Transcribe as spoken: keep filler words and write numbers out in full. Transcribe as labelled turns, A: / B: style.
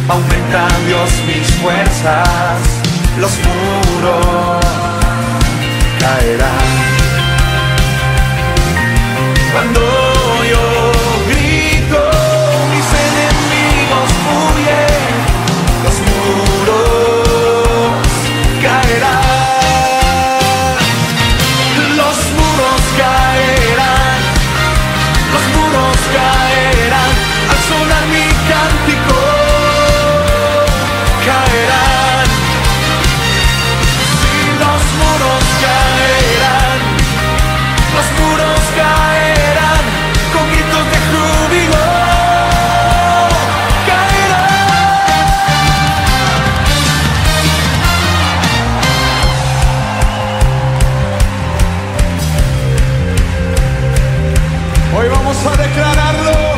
A: aumenta Dios mis fuerzas, los muros caerán. Cuando yo grito, mis enemigos huyen, los muros caerán, los muros caerán, los muros caerán, al sonar mi cántico caerán, si los muros caerán, los muros caerán, con gritos de júbilo caerán. Hoy vamos a declararlo.